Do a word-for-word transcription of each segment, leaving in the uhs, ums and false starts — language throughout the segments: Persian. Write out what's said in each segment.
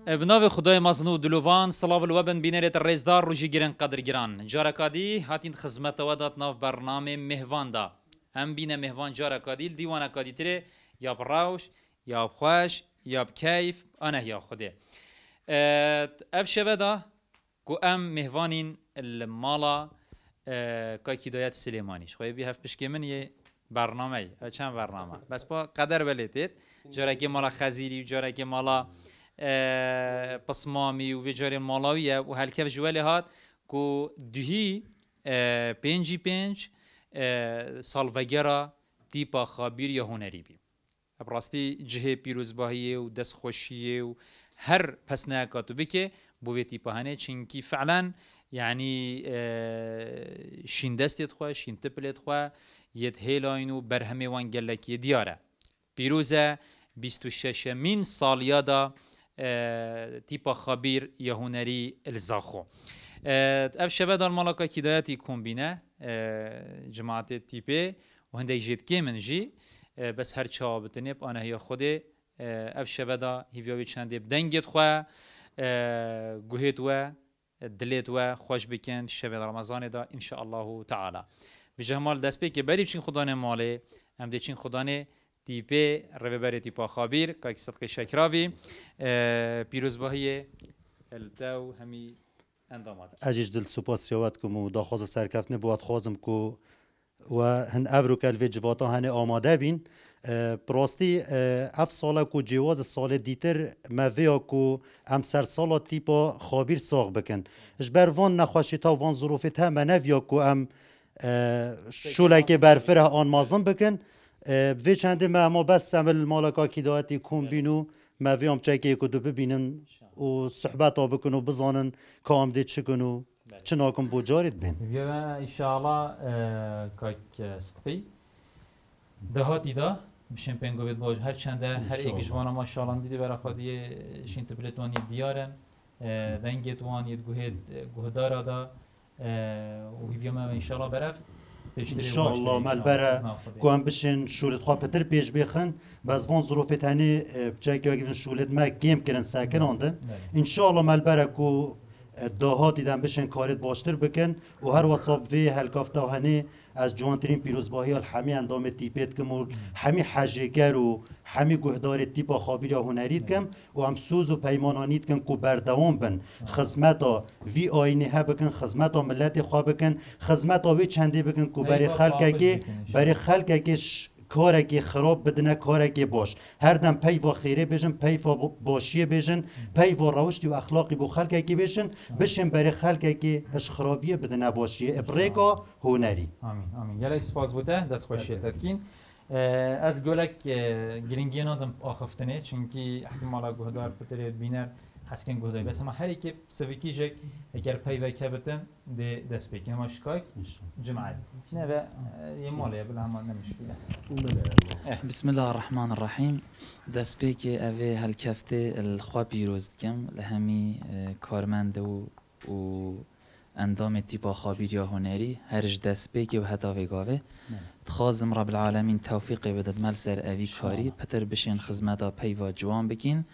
بناو خدای مزنو دلوان صلاة الوبن بینرت الرزدار روجی گرن قدر گران جارکادی هاتین خدمت ودات ناف برنامه مهوان دا هم بینه مهوان جارکادی دیوان کادی تره یا براوش یا خوش یا کیف آنه یا خوده اف شبه دا کو ام مهوانین المالا که کدایت سلیمانیش خواه بی هف پشکی من یه برنامه چند برنامه بس با قدر بلیتید جارکی مالا خزیری و جارکی مالا پسمامی و ویجاری مالاویه و هلکه جوالی هات کو دهی پنجی پنج سالوگرا تیپا خابیر یا هنری بی براستی جه پیروزباهیه و دست خوشیه و هر پس نکاتو بکه بوی تیپا هنه چنکی فعلا يعني شين دستيت خوا شين تبلت خوا يت هيلاينو برهمي وان قالك يدياره بيروزا بيستو الشاشة من صاليادا تيبا خبير يهونري الزاخو اف شبه دار مالكا كداياتي كومبينه جماعة تيبي وهندي جيت كيمن جي بس هر چا بتنب انا هي خودي اف شبه دا هيفيوي چنده بدنگت خوا گوهت و دلت و خوش بکن شب رمضان دا ان شاء الله تعالی بجه مال دست به که بری چین خدانه ماله هم دی چین خدانه تیپه رو بری تیپا خابیر که صدق شکراوی پیروزباهی التو همی اندامات اجیج دل سپاسیوات کم و داخواز سرکفت نبود خوازم کو و هن افرو کل وی جواتا هن آماده بین براستی اف ساله کو جواز سال دیتر مویا کو ام سر سالا تیپا خابیر ساغ بکن اجبر وان نخواشی تا وان ظروفت هم نویا کو ام شوله که برفره آن مازم بکن وی چنده ما ما بس عمل مالکا کدایتی کن بینو مویام چکه که دو ببینن و صحبت ها بکن و بزانن که آمده چکنو چناکم بجارید بین بیا انشاءالله که صدقی دهاتی دا بشین پنگو بید باج هر چنده هر ایک جوانا ما شالان دیدی برای خودی شین تبلتوانی دیارن دنگت وانی گوهد گوهدارا دا و هیویوم انشاءالله برف انشاءالله ملبره کوام بشین شولت خواه پتر پیش بیخن باز وان ظروفت هنی بچه اگرین شولت ما گیم کرن ساکن آندن انشاءالله ملبره کو دهاتی دم بشن کارت باشتر بکن و هر وصاب وی هلکافته هنی از جوانترین پیروزباهی همی اندام تیپت کم و همی حجگر و همی گهدار تیپا خابیر یا هنرید کم و هم سوز و پیمانانید کن که بردوام بن خدمتا وی آینه ها بکن خدمتا ملت خواه بکن خدمتا وی چنده بکن که برای خلقه که برای خلقه که کاری که خراب بدنه کاری که باش هر دم پی و خیره بشن پی و باشیه بشن پی و روشتی و اخلاقی بو خلقی که بشن بشن برای خلقی که اش خرابیه بدنه باشیه ابریکا هنری آمین آمین یلا سپاس بوده دست خوشی تدکین اف گولک گرینگین آدم آخفتنه چونکی احتمالا گهدار بتره بینر حسکن گهدای بس اما هر یک سویکی جک اگر پی و کبتن ده دست بکن اما شکای جمعه نه و یه ماله بله هم نمیشکله بسم الله الرحمن الرحیم دست بکی اوه هالکفته الخوا پیروز کم لهمی کارمند و و اندام تیپا خابیر یا هنری هرج دست بکی و هداوی گاوه خازم رب العالمین توفیقی بدد مل سر اوی کاری پتر بشین خدمتا پی و جوان بکین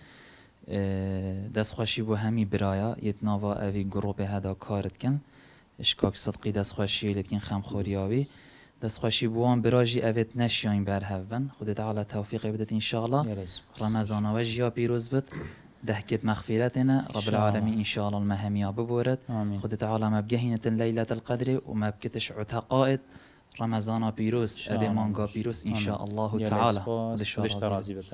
دست خوشی بو همی برایا یت ناوا اوی گروه هدا کارت کن اشکاک صدقی دست خوشی لیتکن خم خوریاوی دست خوشی بوان براجی اوت نشیاین بر هون خود تعالی توفیق بدت ان شاء الله رمضان و جیا پیروز بد دهکت مغفرتنا رب العالمین ان شاء الله المهمیا ببورد خود تعالی مبگهینت لیله القدر و مبکتش عتقائد رمضان پیروز ابی مانگا پیروز ان شاء الله تعالی خودش راضی بشه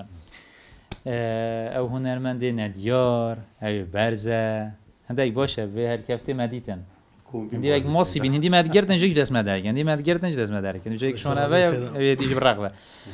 او هنرمند ندیار او برزه هندی باشه و هر کفته مدیتن هندی اگه ماسی بین هندی مدگردن جیک دست مدار هندی مدگردن جیک دست مدار کنی جیک شون اوه دیج برقبه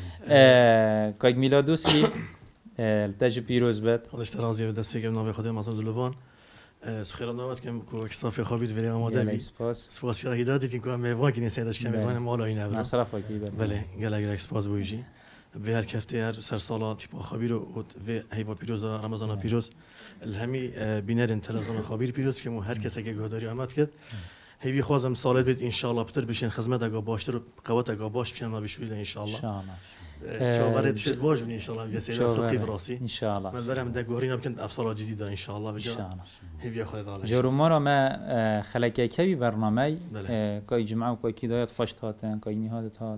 که میلادوس کی التاج پیروز بد خودش راضی به دست فکر نام خود مازن دلوان سخیرم نامت کم کو اکستاف خابید ولی آماده بی سپاس یا هدایتی تیم که میوان کنی سیدش کم میوان مالا این بود مصرف کی بله بله گله گله سپاس بویجی و هر کفته هر سر سالا تیپ خابیر و و هیوا پیروز رمضان پیروز الهمی بینر تلویزیون خابیر پیروز که مو هر کسی که گهداری آمد کرد هیوی خوازم سالت بید ان شاء الله بتر بشین خدمت اگه باشتر و قوت اگه باش بشین نبیشویل ان شاء الله چاورت شد باش بني ان شاء الله جسينا صدقي براسي ان شاء الله من برام ده غورينا بكن افصال جديده ان شاء الله ان بجا شاء الله هي خود تعالى جرومارا ما خلک کی برنامه کای جمعه و کای کیدایت خوش تاتن کای نهادت ها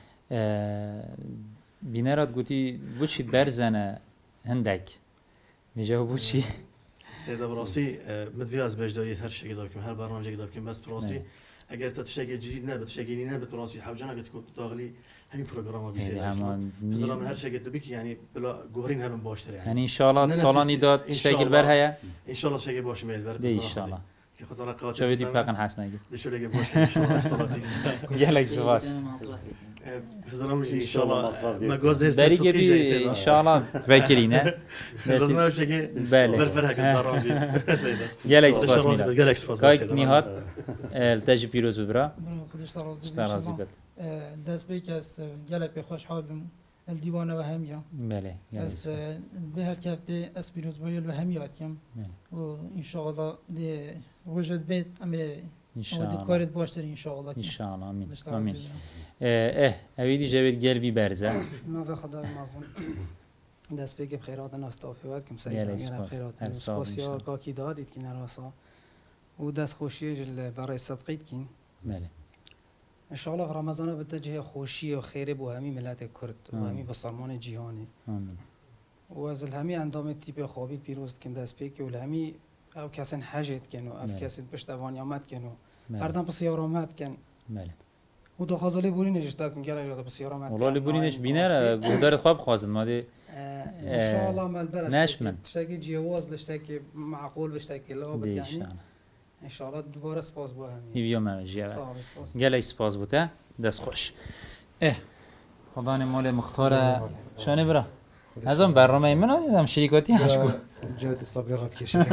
بینرات گوتی بوچی برزنه هندک میجا بوچی سيدا براسي مدفي از بجداريت هر شيء قدام كم هر برنامج قدام كم بس براسي اگر تشتاق جديد نبت تشتاقيني نبت براسي حوجنا قد كنت تاغلي همين برنامج بيصير بزرام هر شيء قد تبيك يعني بلا جوهرين هم باشتري يعني ان شاء الله سالاني داد شكل بر هيا ان شاء الله شكل باش ميل بر ان شاء الله که خاطر قاعد شو بدي باقن حسنا دشو لقى باش ان شاء الله صلاتي يالك سواس بزرام ان شاء الله ما جوز درس بري كده ان شاء الله فاكرينه لازم نعرف شيء بالفرح كده برامج سيدا يالك سواس ميلا يالك سواس كايك نهاد التاج بيروز ببرا خودش راضی راضي بد دست به کس گله به خوشحال بم الدیوان و همیا بله از به هر کفته از پیروز باید و همیات کم و ان شاء الله ده وجد بیت اما ان شاء الله کارت باشتر ان شاء الله ان شاء الله امين دشتر امين عزیزم. اه اویدی جوید قلبي برزه ناف خدای مازن دست به که بخیرات نستافی وقت کم يا ليس سعید اگر باس. بخیرات هل صاب إن شاء سپاسیا الله. کاکی دادید که نراسا و دست خوشی جل برای صدقیت کین بله ان شاء الله رمضان بتجه خوشی و خیر بو همی ملت کرد و آمین. همی بسرمان جهانی امين و از همی اندام تیپ خوابی پیروز کم دست به که و همی او کسین حجت کن و اف بله. کسین پشتوانی آمد کن و بله هر دم بسیار آمد کن بله و دو خازالی بوری نجشتاد کن گره جات بسیار آمد والله لبورينش بينر گودار خواب خوازن ماده ان شاء الله مال برش نشمن. بشتكي جواز بشتكي معقول بشتكي لابد دي ان يعني شاء الله ان شاء الله دوباره سپاس بو همین هیویا مجیه صافي سپاس گله سپاس بوده دست خوش اه خدان مال مختار شانه برا از اون برنامه من دیدم شریکاتی هشکو جهد صبر غاب کشید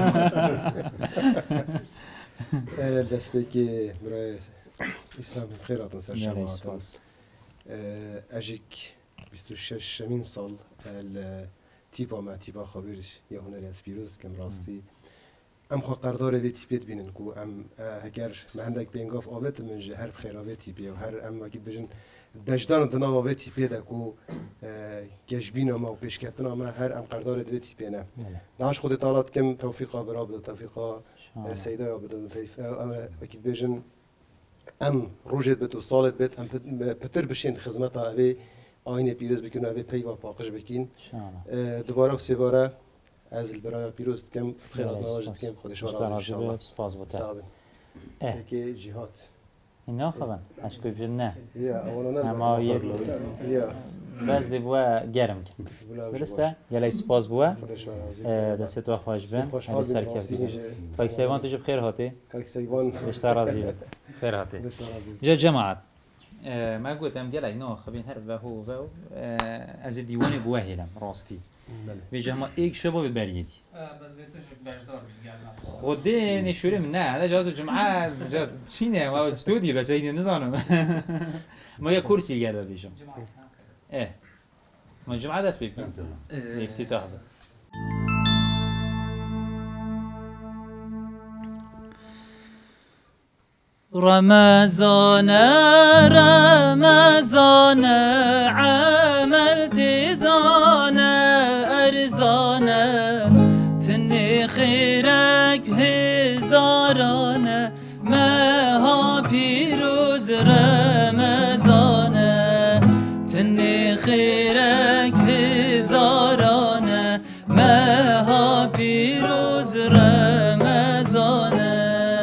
دست به که برای اسلام خیرات سر گله شما سپاس اجیک بیست و شش شمین سال تیپا ما تیپا خبرش یا هنری از پیروز کم راستی ام خو قرارداد وی تیپیت بینن کو ام اگر مهندک بینگاف آبت من جه هر خیراوی تیپی و هر ام وقت بجن بجدان دنا و وی تیپی ده کو گشبین ما و پیشکتنا ما هر ام قرارداد وی تیپی نه ناش خود طالت کم توفیقا برا بده توفیقا سیدا یا بده توفیق وقت بجن ام روجت بتو سالت بت ام پتر بشین خدمتا اوی آینه پیروز بکنه اوی پی و پاکش بکین دوباره و سه باره از البرای پیروز کم خیرات نواجد کم خودش راضی ان شاء الله سپاس بوده صعب اه که جهاد اینا خبن اشکو بجن نه یا اولا اما یک یا باز دی بوا گرم کن درسته گله سپاس بوا خودش راضی دست تو خوش بن هذا سرکف بزن فاي سيوان تجي بخير هاتي کاک سیوان اشتار راضي خير هاتي خودش راضی جا جماعت ما قلت ام قال نو خبين هر وهو وهو از دیوان بوهلم راستی به جمع ایک شباب بریدی بس بتوش بجدار خودی نشورم نه هذا جواز الجمعة جا شينه ما استوديو بس هيدي نظام ما يا كرسي قاعد بيجم ايه ما الجمعة داس بيكون افتتاح ده رمضان رمضان عملت دانا ارزانا تني خيرك هزارانا ما ها پیروز رمضانا تني خيرك هزارانا ما ها پیروز رمضانا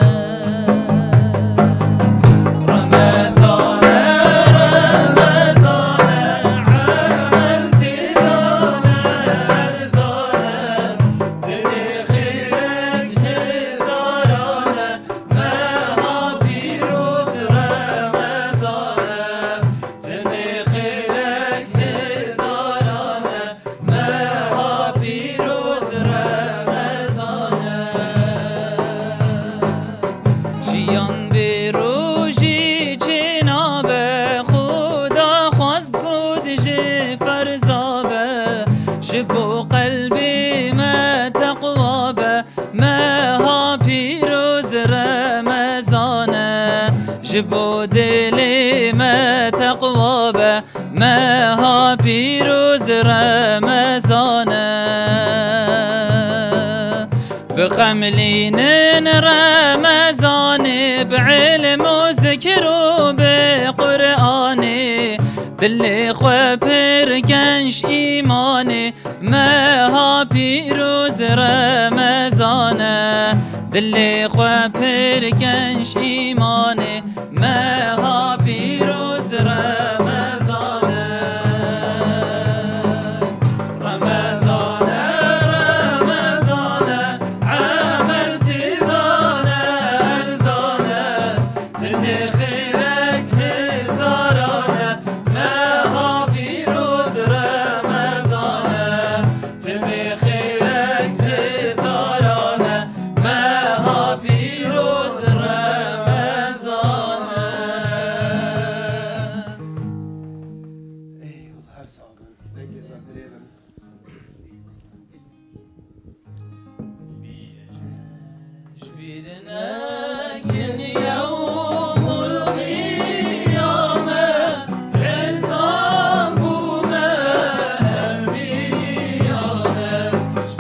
جبو قلبي ما تقوى به ما ها پیروز رمضانه جبو دلي ما تقوى به ما ها پیروز رمضانه بخملين رمضان بعلم وذكر وبقرآن دل خو پرگنش ایمان مها پیروز رمضان دل خو پرگنش ایمان مها پیروز رمضان رمضان رمضان عملت دانه ارزانه تند خیرک هزارانه مها پیروز رمضان تند خیرک هزارانه مها پیروز رمضان Eyvallah her sağdan. Dengeler dileyelim. لكن يوم القيامة حساب مهميانة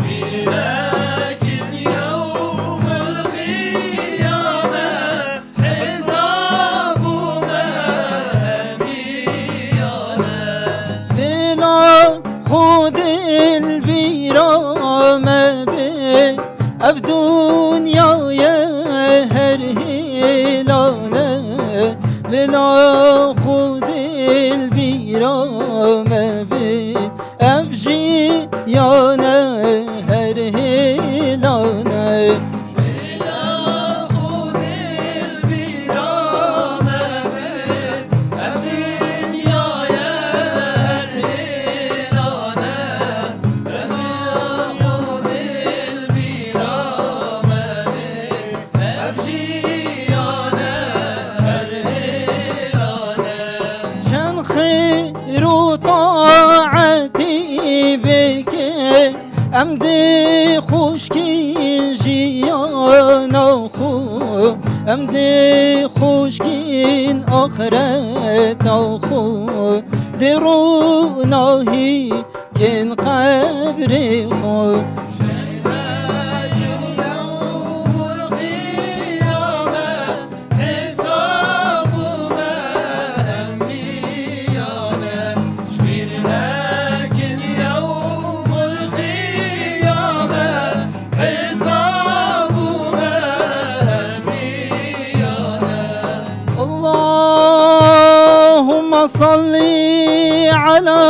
لكن يوم القيامة حساب مهميانة بلا خود البيرامة اف دنیا هر هلانه بلا خود البیرامه بین اف جیانه هر هلانه ام دی خوشکی جیانا خو ام دی خوشکین آخرت خو دی روناهی کن قبر خو صل على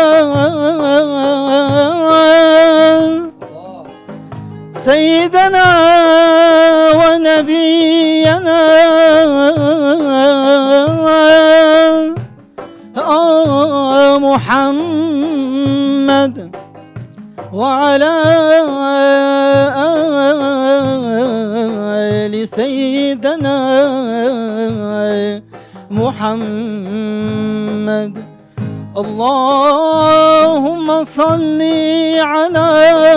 سيدنا ونبينا محمد وعلى آل سيدنا محمد اللهم صل على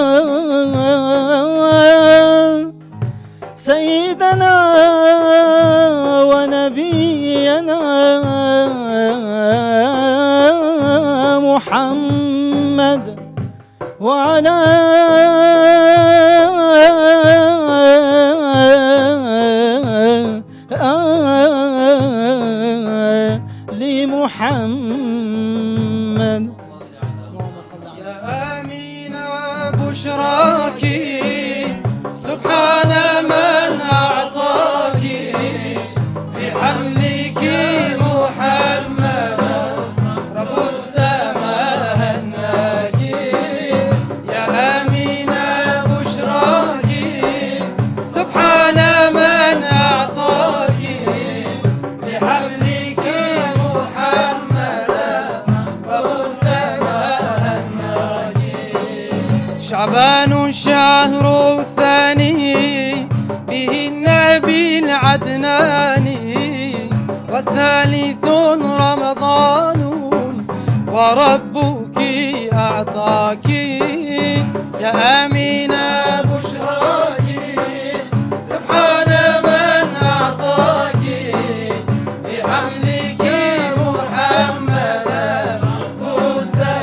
سيدنا ونبينا محمد وعلى محمد يا آمينة بشراك سبحان من أعطاك بحملك محمد رب السماء هناك يا آمينة بشراك سبحان من أعطاك بحملك شعبان شهر الثاني به النبي العدناني والثالث رمضان وربك أعطاك يا آمينة بشراك سبحان من أعطاك بحملك محمد موسى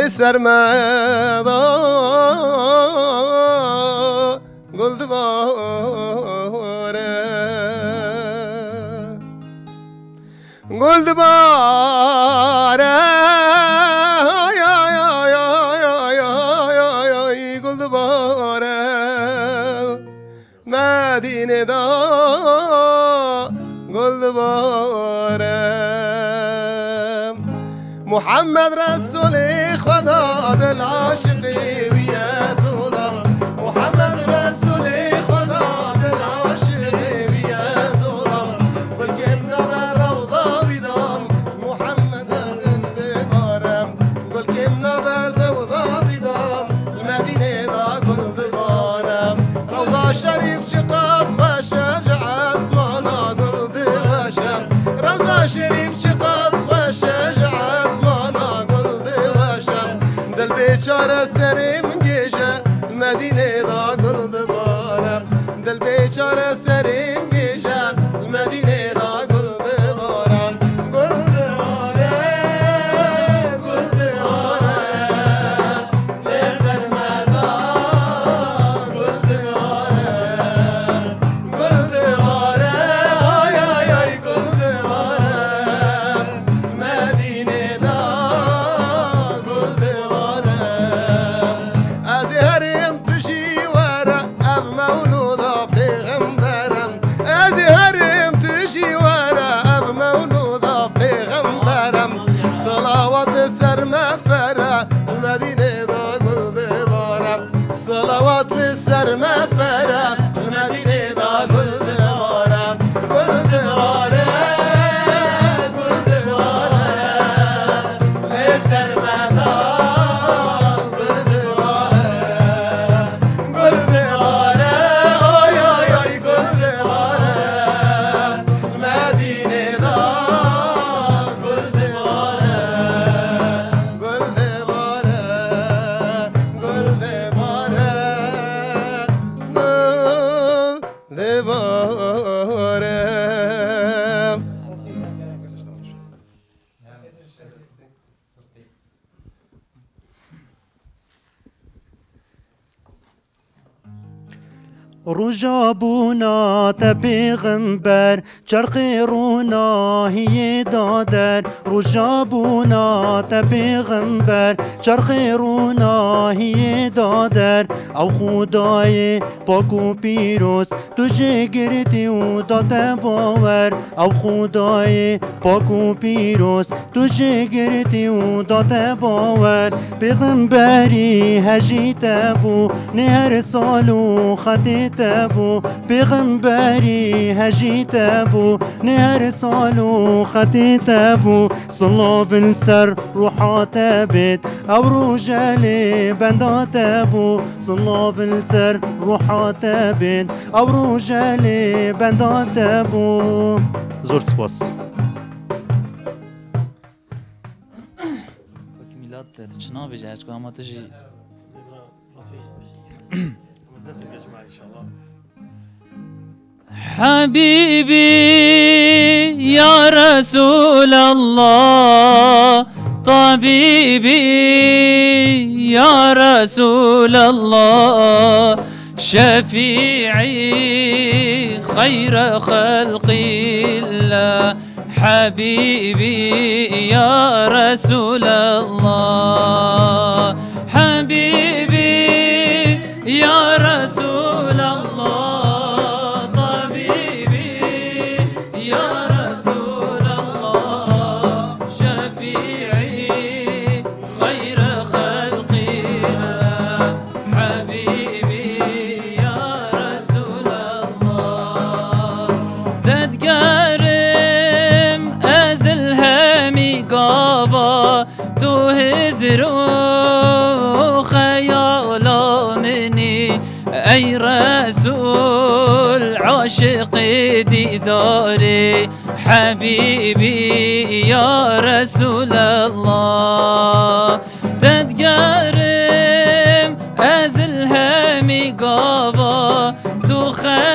سرمدا گل دوباره گل دوباره گل دوباره مدینه دا گل دوباره محمد رسول خدا دل عاشقی وی زولا محمد رسول خدا دل عاشقی وی زولا گل کم نبر روضا بیدام محمد گل بارم گل کم نبر روضا بیدام مدینه دا گل بارم روضا شریف چقاس و شرج اسمانا گل دوشم روضا شریف چقاس و شرج بیچاره سریم گیشه مدینه دا گل دوباره دل بیچاره سریم گیشه مدینه دا گل دوباره گل دوباره گل دوباره لسر مردان گل دوباره گل دوباره آی آی آی گل دوباره مدینه دا گل دوباره صلوات للسر مفرة المدينة دا گل دوباره گل دوباره گل دوباره للسر مدار گل دوباره گل دوباره آی آی آی گل دوباره مدینه دا گل دوباره گل دوباره گل دوباره رجابونا تبيغمبر چرخ رونا هي دادر رجابونا تبيغمبر چرخ رونا هي دادر او خدای پاک و پیروز تجه گردی و داد باور او خدای پاک و پیروز تجه گردی و داد باور پیغمبری هجی تبو نهر سالو خطی تبو پیغمبری هجی تبو نهر سالو خطی تبو صلا بالسر روحات بيت او رجال بندات تبو صلا بالسر روحات بيت او رجال بندات تبو زور سپاس میلاد چنا بجاش که اما تجي حبيبي يا رسول الله طبيبي يا رسول الله شفيعي خير خلق الله حبيبي يا رسول الله حبيبي يا رسول الله طبيبي يا رسول الله شفيعي خير خلق الله حبيبي يا رسول الله تذكرم أزل همي قابا تهزرو خيالا مني أي رسول عاشق ديداري حبيبي يا رسول الله تذكرم أزل همي قابا تو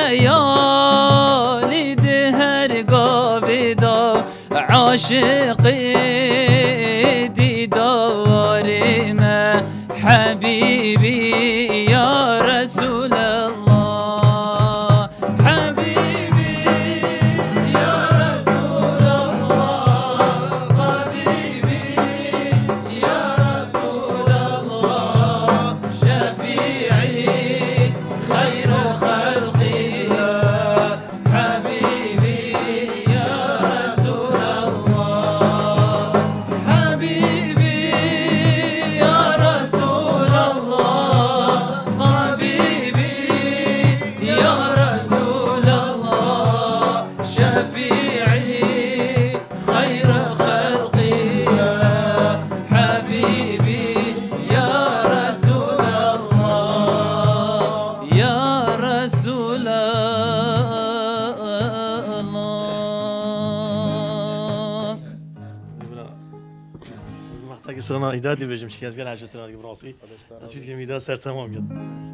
خيالي دهر قابدا عاشق ديداري سرنا ایدادی بجیم چی از گل هشت سرنا دیگه براسی اسید که میدا سر تمام گد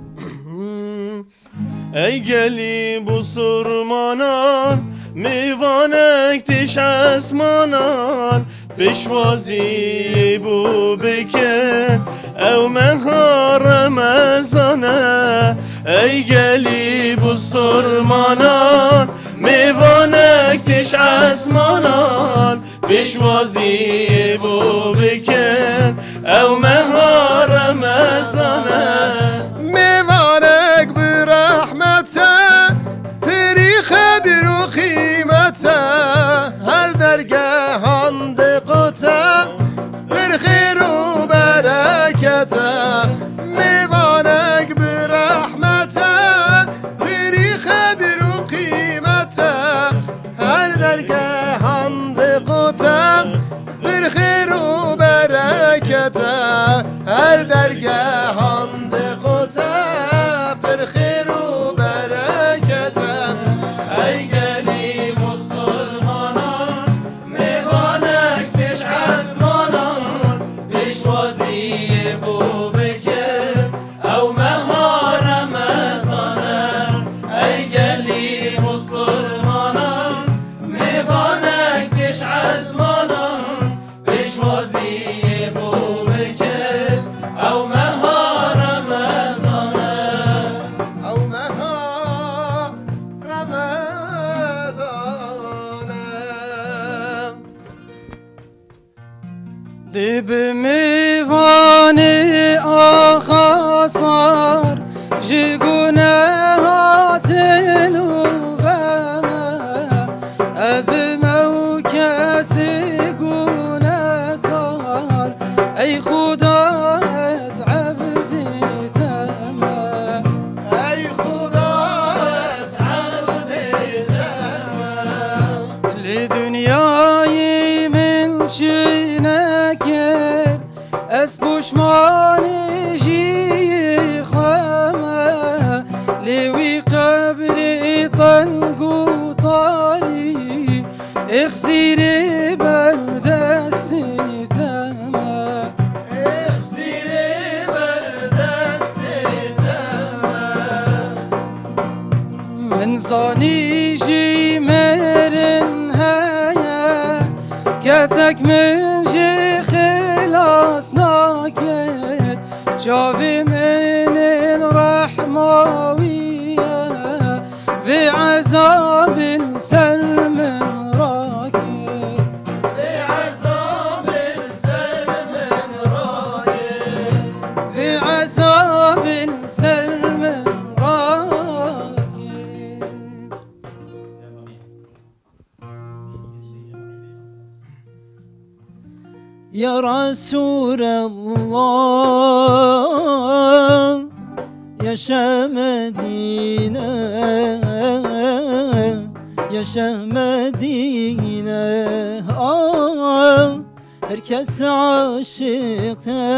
ای گلی bu surmanan میوانک تیش اسمانان پیشوازی بو بکن او مهار رمزانه ای گلی bu surmanan میوانک تیش اسمانان پیشوازی بو بکن او مهار رمزانه میوانک برحمته پری خدر و قیمته هر درگاهان دقته بر خیر و برکته میوانک برحمته پری خدر و قیمته هر درگاهان دقته بر خیر و برکته هر درگاهان دب میوان آخاسار جگونه هاتلو از مو کسی گونه کار ای خدا از عبدی تمام ای خدا از عبدی تمام لدنیای من چی نکر از پشمانی جی خامه لوی قبری طنگو طاری اخسیری بر دستی تمام اخسیری بر دستی تمام من زانی جی مرن هیا کسک من جی خلاص ناکد شافی من الرحماویه في عذاب سر من راكب في عذاب سر من راكب في عذاب سر من راكب يا رسول الله يا مدينة يا مدينة آه herkes aşıkta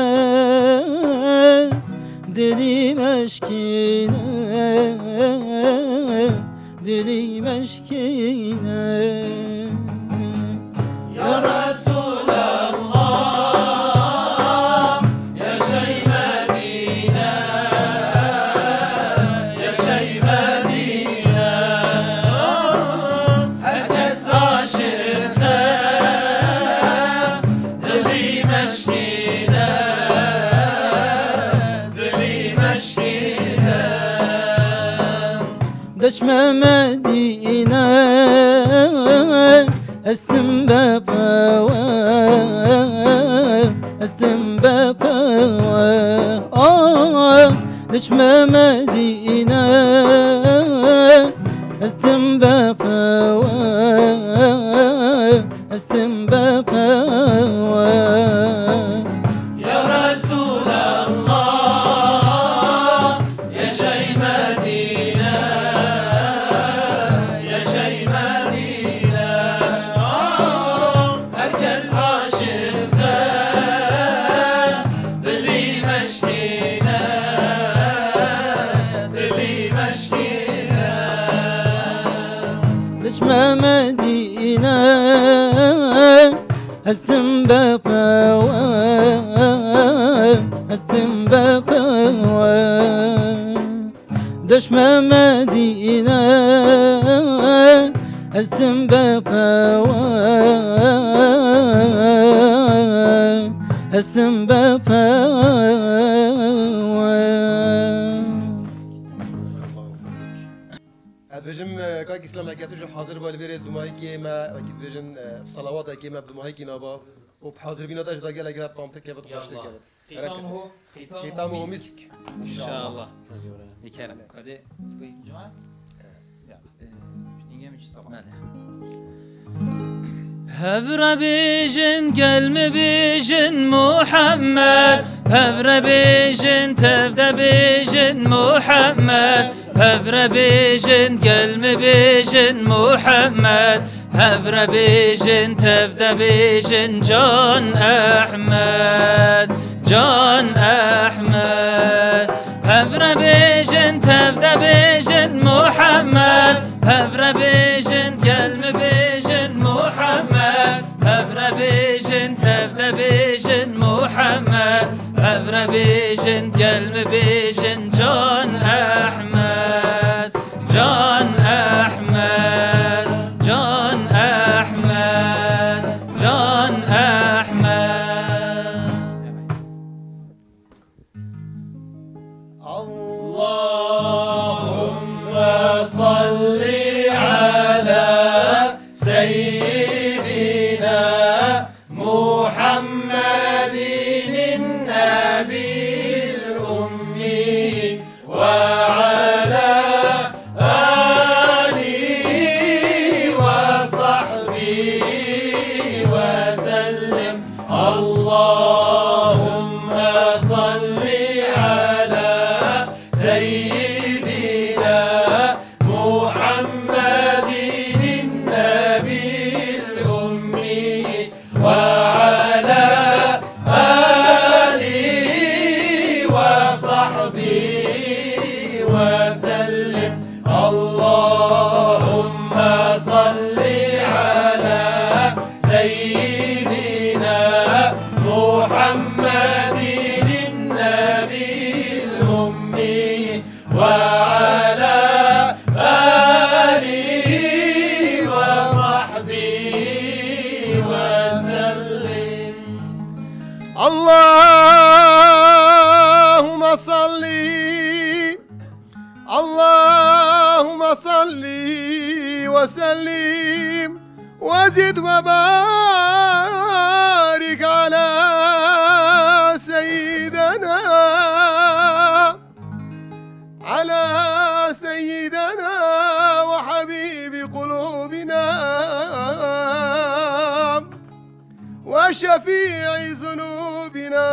deli meşkine deli meşkine Ya Resulallah yaşay Medine yaşay Medine herkes aşıkta deli meşkine deli meşkine Deçme Medine استم بابا استم بابا آه نجمة مدينة استم بابا استم بابا Ya Resulallah yaşay Medine yaşay Medine herkes aşıkta dili meşkine dili meşkine نجمة مدينة استم بابا استم بابا دش مدينة استم بابا استم بابا بجم كاك اسلام هكذا جو حاضر بالبير دماغي كيما اكيد بجن في صلوات كيما بدماغي كي نابا وبحاضر بينا تاج داقه لا قراب كيف تخش كانت ختامه ختامه مسك ان شاء الله يكرم قد جماعه هفر بيجن قلم بيجن محمد هفر بيجن تبدا بيجن محمد هفر بيجن قلم بيجن محمد هفر بيجن تبدا بيجن جان احمد جان احمد هفر بيجن تبدا بيجن محمد هفر بيجن قلم بيجن محمد هفر بيجن تبدا بيجن محمد هفر بيجن قلم بيجن جان احمد جان احمد جان احمد جان احمد اللهم صل على سيدنا محمد النبي الأمي وعلى آله وصحبه وسلم اللهم صل على سيدنا محمد النبي الأمي وعلى آله وصحبه وسلم اللهم صل على سيدنا محمد النبي الأمي وعلى آله وصحبه وسلم اللهم صل اللهم صل وسلم وزد وبارك على سيدنا على سيدنا وحبيب قلوبنا وشفيع ذنوبنا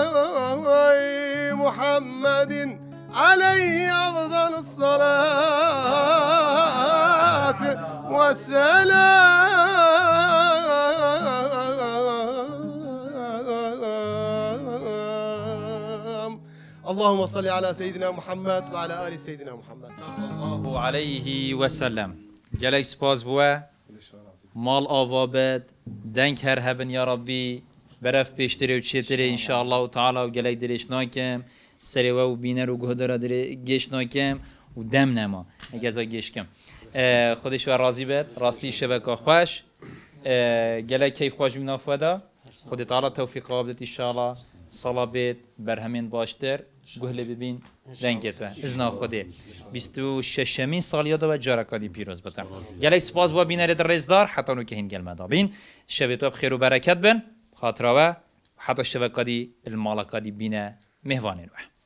محمد عليه أفضل الصلاة والسلام اللهم صل على سيدنا محمد وعلى آل سيدنا محمد الله عليه وسلم جلك سپاس بوا مال آوابد دنگ هر هبن یا ربی برف پیشتری و چیتری انشاءالله تعالی و جلک درش ناکم سری و بینر و گهدار درش ناکم و دم نما اگه ازا گیش کم خودش و راضی بد راستی شبکه خوش جلک کیف خوش من افودا خود تعالی توفیق قابلت انشاءالله صلا بید برهمین باشتر گهله ببین دنگت و ازنا خوده بیست و ششمین سالیات و جارکادی پیروز بتم گلک سپاس با بینر در رزدار حتی نو که هین گل مدابین شبیتو بخیر و برکت بن خاطره و حتی شبکادی المالکادی بینه مهوانین و